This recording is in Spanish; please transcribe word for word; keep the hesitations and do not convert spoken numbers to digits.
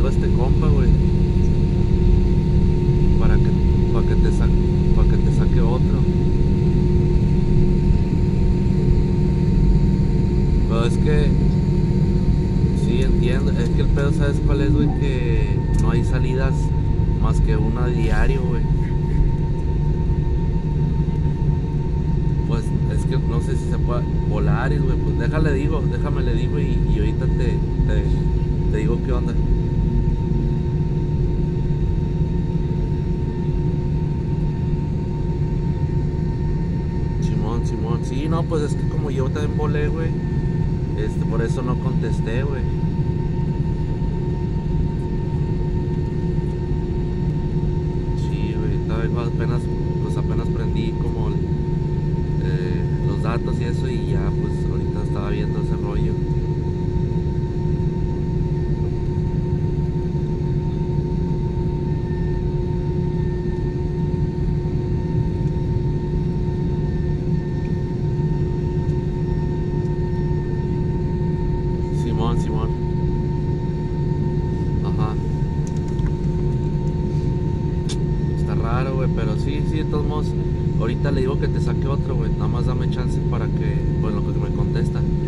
digo a este compa, güey, para que, para que te saque, para que te saque otro. Pero es que, sí, entiendo, es que el pedo, ¿sabes cuál es, güey? Que no hay salidas más que una a diario, güey. Pues es que no sé si se puede. Volaris, güey, pues déjale digo, déjame le digo y, y ahorita te, te, te digo qué onda. Simón, Simón, sí, no, pues es que como yo también volé, güey, este, por eso no contesté, güey. Sí, güey, estaba apenas, pues apenas prendí como eh, los datos y eso y ya, pues ahorita estaba viendo ese rollo. Simón, Simón. Ajá. Está raro, güey, pero sí, sí, de todos modos, ahorita le digo que te saque otro, güey. Nada más dame chance para que, bueno, lo que me contesta.